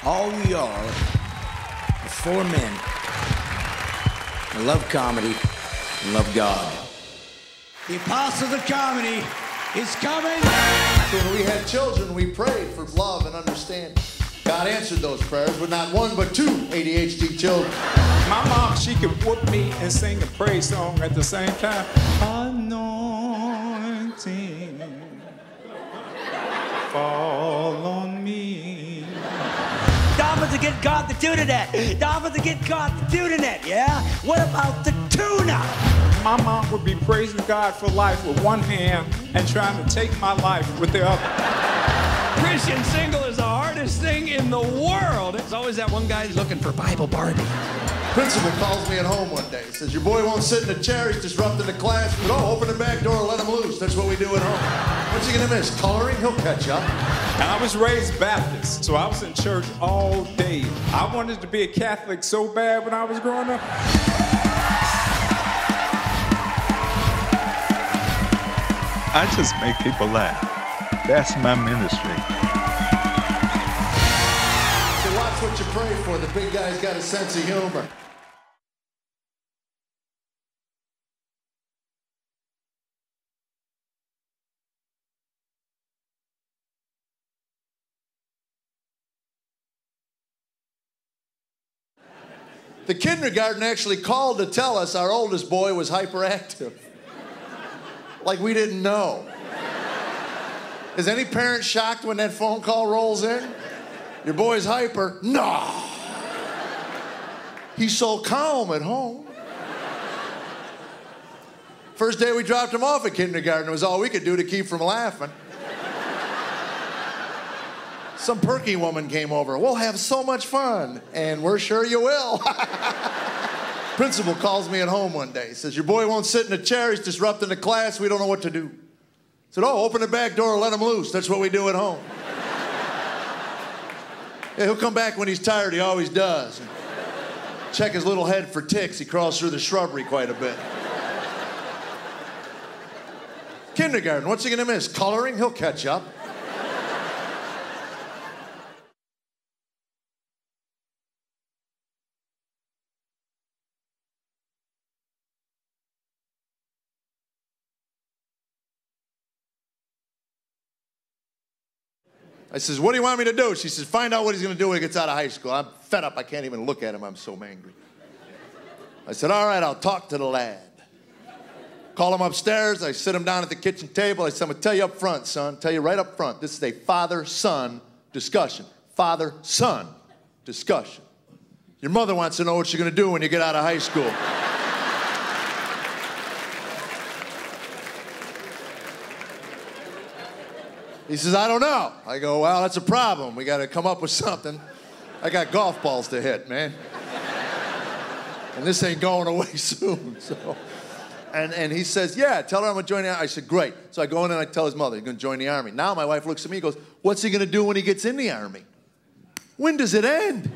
All we are four men that love comedy and love God. The apostles of comedy is coming. When we had children, we prayed for love and understanding. God answered those prayers with not one but two ADHD children. My mom, she could whoop me and sing a praise song at the same time. Anointing fall on me. Dolphins to get God to do to that. Dolphins to get God to do to that, yeah? What about the tuna? My mom would be praising God for life with one hand and trying to take my life with the other. Christian single is the hardest thing in the world. There's always that one guy who's looking for Bible Barbie. Principal calls me at home one day. Says, your boy won't sit in a chair, he's disrupting the class. But oh, open the back door and let him loose. That's what we do at home. What's he gonna miss? Coloring? He'll catch up. And I was raised Baptist, so I was in church all day. I wanted to be a Catholic so bad when I was growing up. I just make people laugh. That's my ministry. So watch what you pray for. The big guy's got a sense of humor. The kindergarten actually called to tell us our oldest boy was hyperactive. Like we didn't know. Is any parent shocked when that phone call rolls in? Your boy's hyper? No. He's so calm at home. First day we dropped him off at kindergarten, it was all we could do to keep from laughing. Some perky woman came over. We'll have so much fun. And we're sure you will. Principal calls me at home one day. Says, your boy won't sit in a chair. He's disrupting the class. We don't know what to do. I said, oh, open the back door and let him loose. That's what we do at home. Yeah, he'll come back when he's tired. He always does. Check his little head for ticks. He crawls through the shrubbery quite a bit. Kindergarten, what's he gonna miss? Coloring? He'll catch up. I says, what do you want me to do? She says, find out what he's going to do when he gets out of high school. I'm fed up. I can't even look at him. I'm so angry. I said, all right, I'll talk to the lad. Call him upstairs. I sit him down at the kitchen table. I said, I'm going to tell you up front, son. Tell you right up front. This is a father-son discussion. Father-son discussion. Your mother wants to know what you're going to do when you get out of high school. He says, I don't know. I go, well, that's a problem. We got to come up with something. I got golf balls to hit, man. And this ain't going away soon. So, and he says, yeah, tell her I'm going to join the Army. I said, great. So I go in and I tell his mother, he's going to join the Army. Now my wife looks at me and goes, what's he going to do when he gets in the Army? When does it end?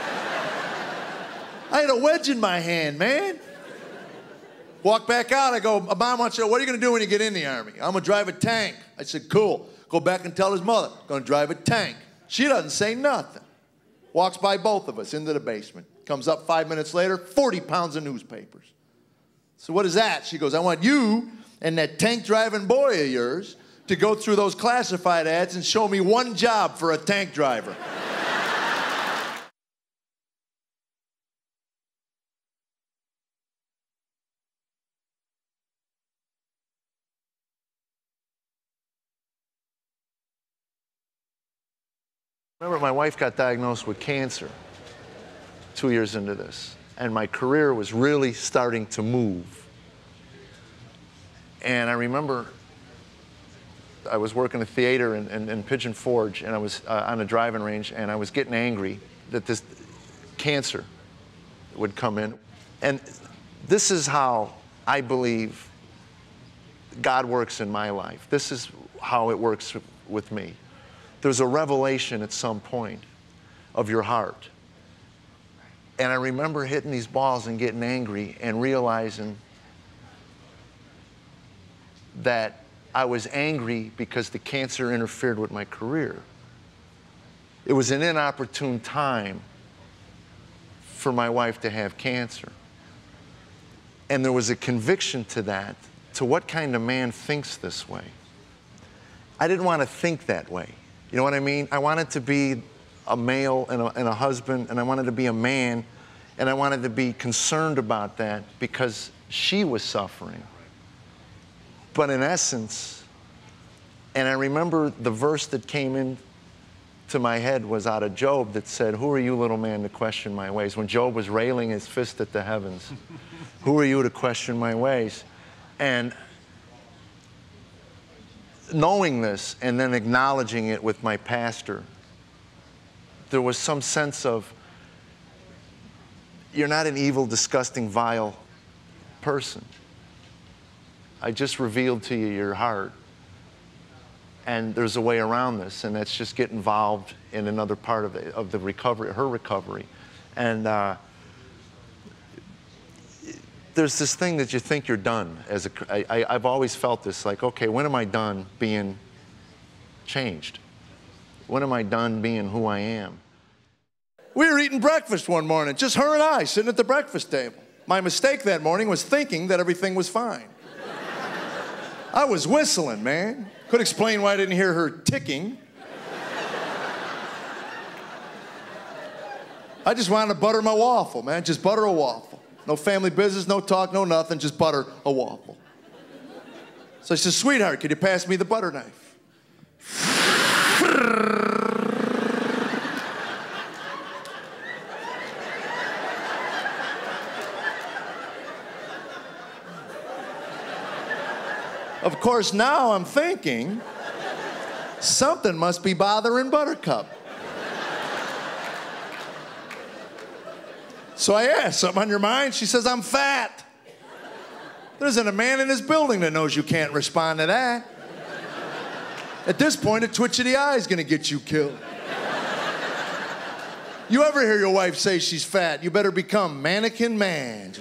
I had a wedge in my hand, man. Walk back out. I go, Mom wants to know, what are you going to do when you get in the Army? I'm going to drive a tank. I said, cool. Go back and tell his mother, going to drive a tank. She doesn't say nothing. Walks by both of us into the basement. Comes up 5 minutes later, 40 pounds of newspapers. So what is that? She goes, I want you and that tank-driving boy of yours to go through those classified ads and show me one job for a tank driver. Remember, my wife got diagnosed with cancer 2 years into this, and my career was really starting to move. And I remember I was working a theater in Pigeon Forge, and I was on a driving range, and I was getting angry that this cancer would come in. And this is how I believe God works in my life. This is how it works with me. There's a revelation at some point of your heart. And I remember hitting these balls and getting angry and realizing that I was angry because the cancer interfered with my career. It was an inopportune time for my wife to have cancer. And there was a conviction to that, to what kind of man thinks this way. I didn't want to think that way. You know what I mean? I wanted to be a male and a husband, and I wanted to be a man, and I wanted to be concerned about that because she was suffering. But in essence, and I remember the verse that came into my head was out of Job that said, "Who are you, little man, to question my ways?" When Job was railing his fist at the heavens, who are you to question my ways? And knowing this and then acknowledging it with my pastor, there was some sense of, you're not an evil, disgusting, vile person. I just revealed to you your heart. And there's a way around this, and that's just get involved in another part of the recovery, her recovery. And there's this thing that you think you're done. I've always felt this, like, okay, when am I done being changed? When am I done being who I am? We were eating breakfast one morning, just her and I, sitting at the breakfast table. My mistake that morning was thinking that everything was fine. I was whistling, man. Could explain why I didn't hear her ticking. I just wanted to butter my waffle, man. Just butter a waffle. No family business, no talk, no nothing, just butter a waffle. So I said, "Sweetheart, could you pass me the butter knife?" Of course, now I'm thinking, something must be bothering Buttercup. So I asked, "Something on your mind?" She says, "I'm fat." There isn't a man in this building that knows you can't respond to that. At this point, a twitch of the eye is gonna get you killed. You ever hear your wife say she's fat, you better become mannequin man.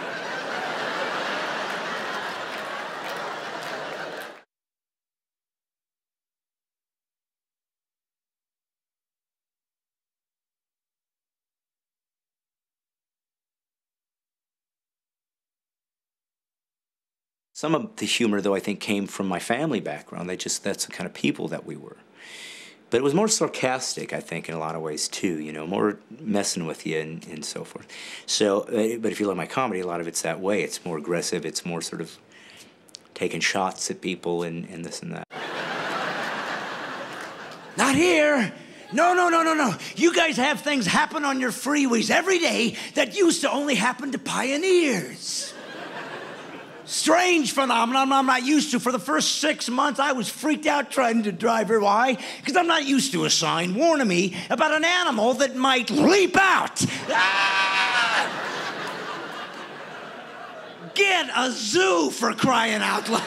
Some of the humor, though, I think came from my family background. That's the kind of people that we were. But it was more sarcastic, I think, in a lot of ways, too, you know, more messing with you and so forth. So, but if you look at my comedy, a lot of it's that way. It's more aggressive. It's more sort of taking shots at people and this and that. Not here. No. You guys have things happen on your freeways every day that used to only happen to pioneers. Strange phenomenon I'm not used to. For the first 6 months, I was freaked out trying to drive her. Why? Because I'm not used to a sign warning me about an animal that might leap out. Ah! Get a zoo, for crying out loud.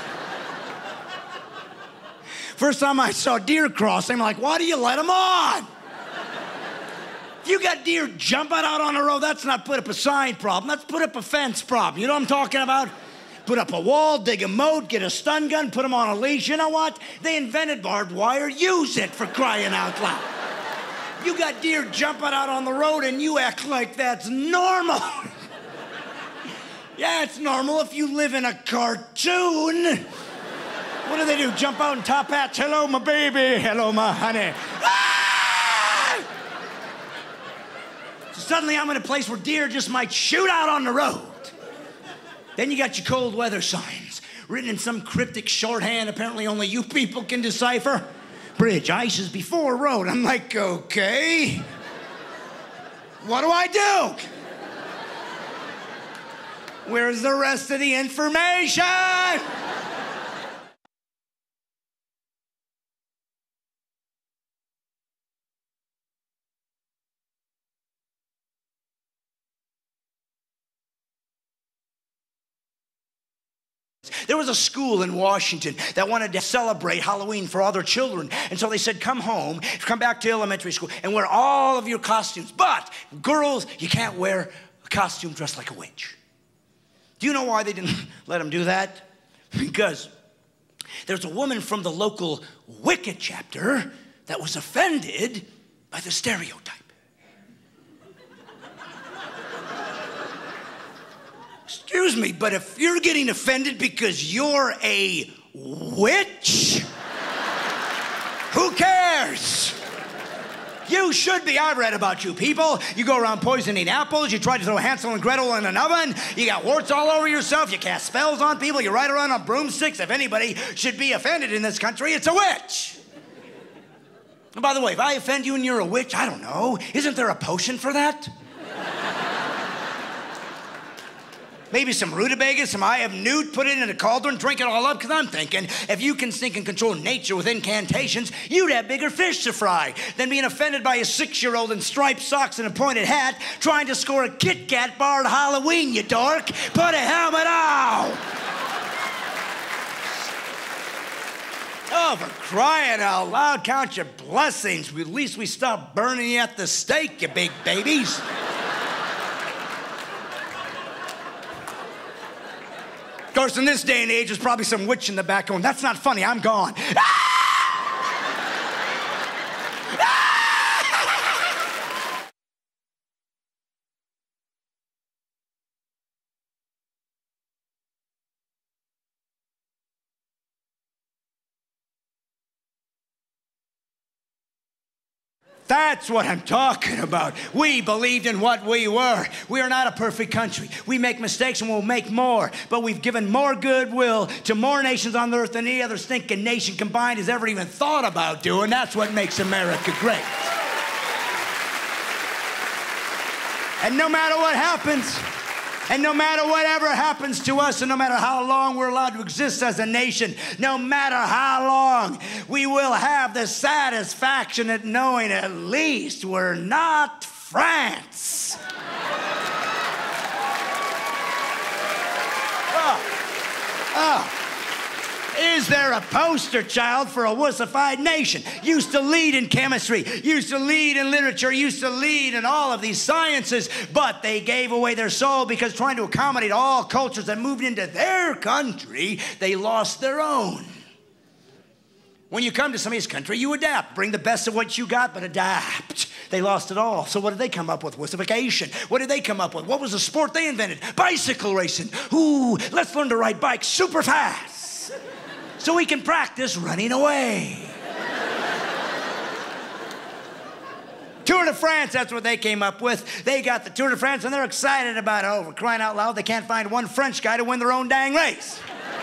First time I saw deer crossing, I'm like, why do you let them on? If you got deer jumping out on the road, that's not put up a sign problem. That's put up a fence problem. You know what I'm talking about? Put up a wall, dig a moat, get a stun gun, put them on a leash. You know what? They invented barbed wire. Use it, for crying out loud. You got deer jumping out on the road and you act like that's normal. Yeah, it's normal if you live in a cartoon. What do? Jump out in top hats? Hello, my baby. Hello, my honey. Ah! So suddenly I'm in a place where deer just might shoot out on the road. Then you got your cold weather signs, written in some cryptic shorthand apparently only you people can decipher. Bridge, ices before road. I'm like, okay. What do I do? Where's the rest of the information? There was a school in Washington that wanted to celebrate Halloween for all their children. And so they said, come home, come back to elementary school and wear all of your costumes. But girls, you can't wear a costume dressed like a witch. Do you know why they didn't let them do that? Because there's a woman from the local Wicca chapter that was offended by the stereotype. Excuse me, but if you're getting offended because you're a witch, who cares? You should be. I've read about you people. You go around poisoning apples. You try to throw Hansel and Gretel in an oven. You got warts all over yourself. You cast spells on people. You ride around on broomsticks. If anybody should be offended in this country, it's a witch. And by the way, if I offend you and you're a witch, I don't know. Isn't there a potion for that? Maybe some rutabaga, some eye of newt, put it in a cauldron, drink it all up, because I'm thinking if you can think and control nature with incantations, you'd have bigger fish to fry than being offended by a 6-year-old in striped socks and a pointed hat trying to score a Kit Kat bar at Halloween, you dork. Put a helmet on! Oh, for crying out loud, count your blessings. At least we stopped burning you at the stake, you big babies. Of course, in this day and age, there's probably some witch in the back going, that's not funny, I'm gone. That's what I'm talking about. We believed in what we were. We are not a perfect country. We make mistakes and we'll make more. But we've given more goodwill to more nations on the earth than any other stinking nation combined has ever even thought about doing. That's what makes America great. And no matter what happens, and no matter whatever happens to us, and no matter how long we're allowed to exist as a nation, no matter how long, we will have the satisfaction at knowing at least we're not France. Is there a poster child for a wussified nation? Used to lead in chemistry, used to lead in literature, used to lead in all of these sciences, but they gave away their soul because trying to accommodate all cultures that moved into their country, they lost their own. When you come to somebody's country, you adapt. Bring the best of what you got, but adapt. They lost it all. So what did they come up with? Wussification. What did they come up with? What was the sport they invented? Bicycle racing. Ooh, let's learn to ride bikes super fast so we can practice running away. Tour de France, that's what they came up with. They got the Tour de France and they're excited about it. Oh, for crying out loud, they can't find one French guy to win their own dang race.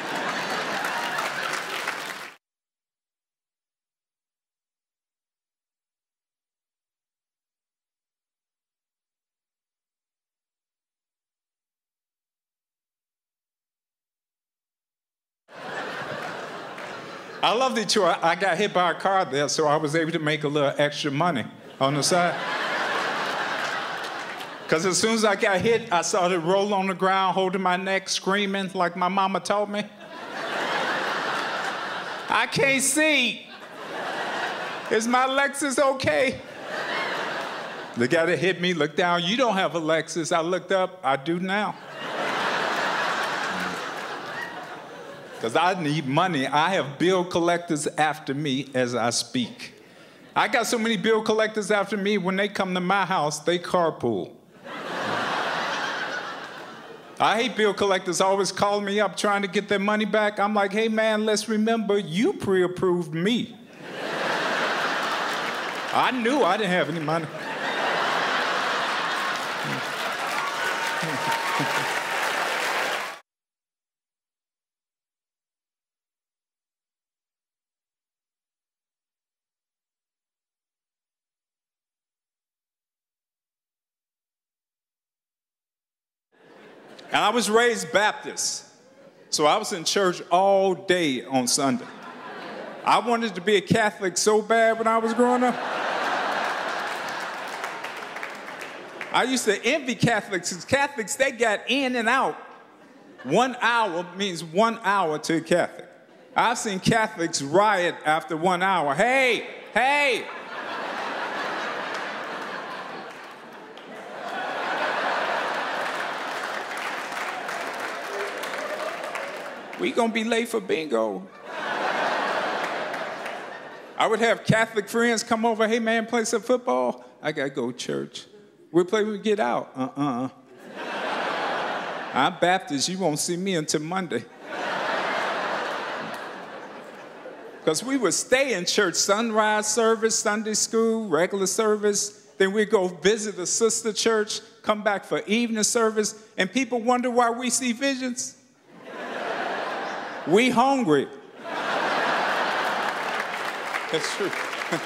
I love the tour. I got hit by a car there, so I was able to make a little extra money on the side. Because as soon as I got hit, I started rolling on the ground, holding my neck, screaming like my mama told me. I can't see. Is my Lexus okay? The guy that hit me looked down. You don't have a Lexus. I looked up. I do now. Because I need money. I have bill collectors after me as I speak. I got so many bill collectors after me, when they come to my house, they carpool. I hate bill collectors always calling me up trying to get their money back. I'm like, hey man, let's remember you pre-approved me. I knew I didn't have any money. And I was raised Baptist, so I was in church all day on Sunday. I wanted to be a Catholic so bad when I was growing up. I used to envy Catholics, because Catholics, they got in and out. 1 hour means 1 hour to a Catholic. I've seen Catholics riot after 1 hour. Hey, hey! We gonna be late for bingo. I would have Catholic friends come over. Hey, man, play some football. I got to go to church. We'll play when we get out. I'm Baptist. You won't see me until Monday. Because we would stay in church, sunrise service, Sunday school, regular service. Then we'd go visit a sister church, come back for evening service, and people wonder why we see visions. We hungry. That's true.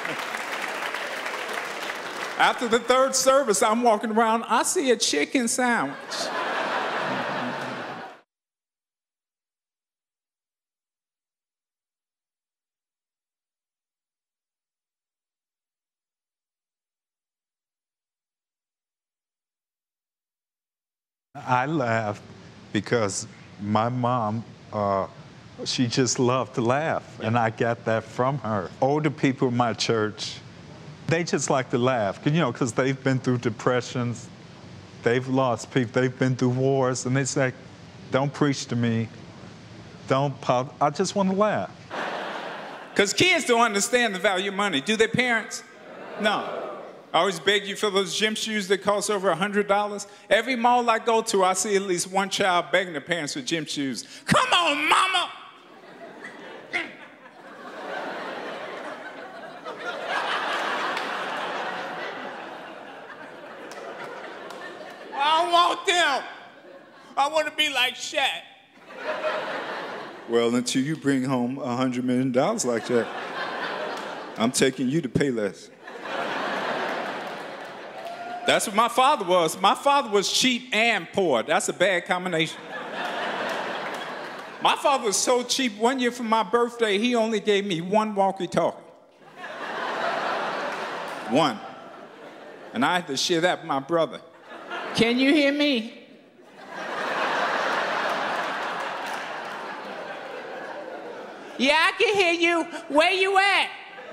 After the third service, I'm walking around, I see a chicken sandwich. I laugh because my mom, she just loved to laugh, and I got that from her. Older people in my church, they just like to laugh, you know, because they've been through depressions, they've lost people, they've been through wars, and they say, don't preach to me, I just want to laugh. Because kids don't understand the value of money. Do their parents? No. I always beg you for those gym shoes that cost over $100. Every mall I go to, I see at least one child begging their parents for gym shoes. Come on, mama! I don't want them. I want to be like Shaq. Well, until you bring home $100 million like that, I'm taking you to Payless. That's what my father was. My father was cheap and poor. That's a bad combination. My father was so cheap, one year for my birthday, he only gave me one walkie-talkie. One. And I had to share that with my brother. Can you hear me? Yeah, I can hear you. Where you at?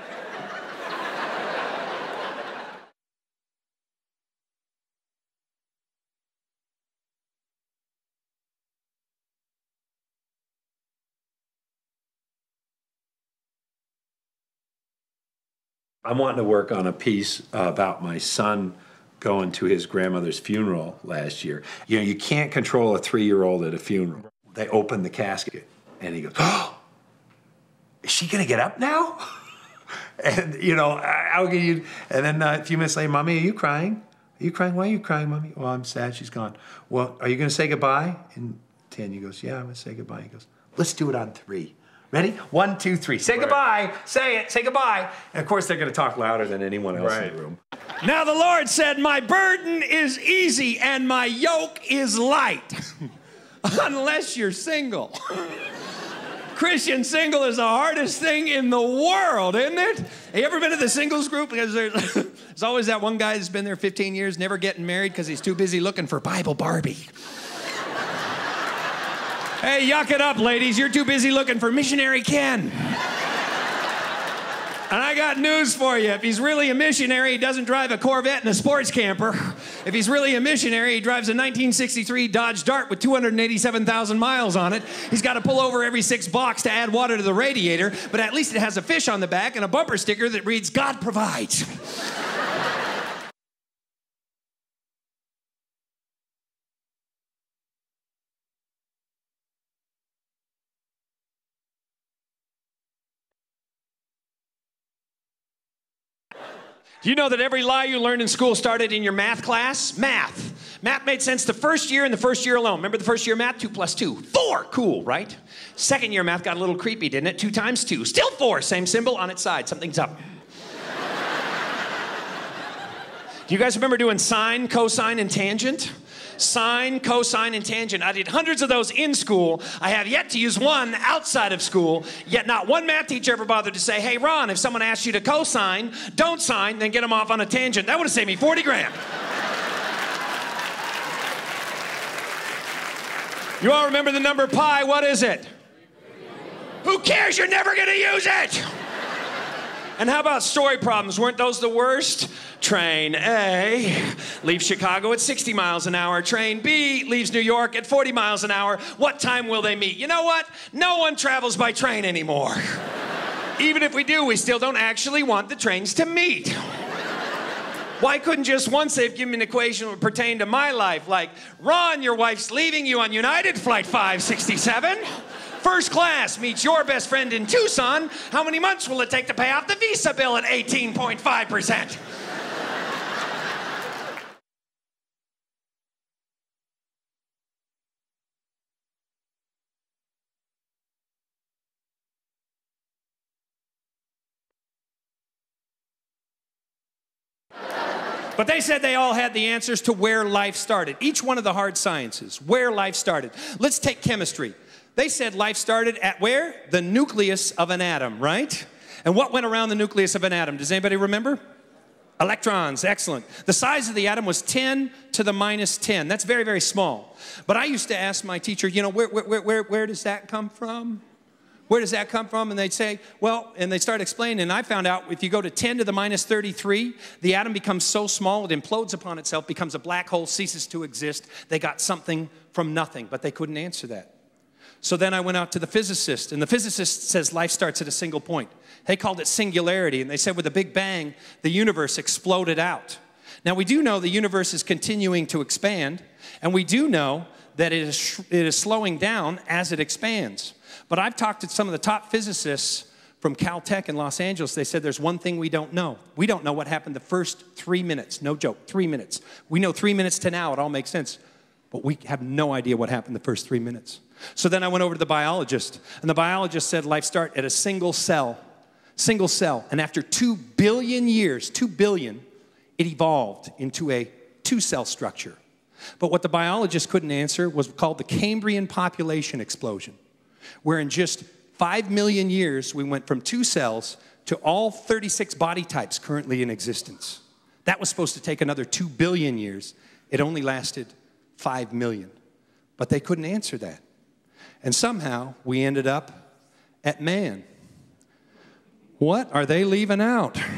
I'm wanting to work on a piece about my son going to his grandmother's funeral last year. You know, you can't control a 3-year-old at a funeral. They open the casket, and he goes, oh, is she gonna get up now? And, you know, how can you, and then a few minutes later, Mommy, are you crying? Are you crying? Why are you crying, Mommy? Well, I'm sad she's gone. Well, are you gonna say goodbye? And Tanya goes, yeah, I'm gonna say goodbye. He goes, let's do it on 3. Ready? 1, 2, 3. Say goodbye. Say it. Say goodbye. And of course, they're going to talk louder than anyone else in the room. Now the Lord said, my burden is easy and my yoke is light. Unless you're single. Christian single is the hardest thing in the world, isn't it? Have you ever been to the singles group? Because there's always that one guy that's been there 15 years, never getting married because he's too busy looking for Bible Barbie. Hey, yuck it up, ladies. You're too busy looking for missionary Ken. And I got news for you. If he's really a missionary, he doesn't drive a Corvette and a sports camper. If he's really a missionary, he drives a 1963 Dodge Dart with 287,000 miles on it. He's got to pull over every 6 blocks to add water to the radiator, but at least it has a fish on the back and a bumper sticker that reads, God provides. Do you know that every lie you learned in school started in your math class? Math. Math made sense the first year and the first year alone. Remember the first year math? 2 + 2. 4. Cool, right? Second year math got a little creepy, didn't it? 2 × 2. Still 4. Same symbol on its side. Something's up. Do you guys remember doing sine, cosine, and tangent? Sine, cosine, and tangent. I did hundreds of those in school. I have yet to use one outside of school, yet not one math teacher ever bothered to say, hey, Ron, if someone asks you to cosine, don't sign, then get them off on a tangent. That would have saved me 40 grand. You all remember the number pi? What is it? Who cares? You're never going to use it. And how about story problems? Weren't those the worst? Train A leaves Chicago at 60 miles an hour. Train B leaves New York at 40 miles an hour. What time will they meet? You know what? No one travels by train anymore. Even if we do, we still don't actually want the trains to meet. Why couldn't just one safe give me an equation that would pertain to my life? Like, Ron, your wife's leaving you on United Flight 567. First class meets your best friend in Tucson. How many months will it take to pay off the Visa bill at 18.5%? But they said they all had the answers to where life started. Each one of the hard sciences, where life started. Let's take chemistry. They said life started at where? The nucleus of an atom, right? And what went around the nucleus of an atom? Does anybody remember? Electrons, excellent. The size of the atom was 10 to the minus 10. That's very, very small. But I used to ask my teacher, you know, where does that come from? Where does that come from? And they'd say, well, and they start explaining, and I found out if you go to 10 to the minus 33, the atom becomes so small, it implodes upon itself, becomes a black hole, ceases to exist. They got something from nothing, but they couldn't answer that. So then I went out to the physicist, and the physicist says life starts at a single point. They called it singularity, and they said with a big bang, the universe exploded out. Now, we do know the universe is continuing to expand, and we do know that it is slowing down as it expands. But I've talked to some of the top physicists from Caltech in Los Angeles. They said there's one thing we don't know. We don't know what happened the first 3 minutes. No joke, 3 minutes. We know 3 minutes to now, it all makes sense. But we have no idea what happened the first 3 minutes. So then I went over to the biologist, and the biologist said life started at a single cell. Single cell. And after 2 billion years, 2 billion, it evolved into a 2-cell structure. But what the biologist couldn't answer was called the Cambrian population explosion, where in just 5 million years, we went from 2 cells to all 36 body types currently in existence. That was supposed to take another 2 billion years. It only lasted 5 million. But they couldn't answer that. And somehow, we ended up at man. What are they leaving out?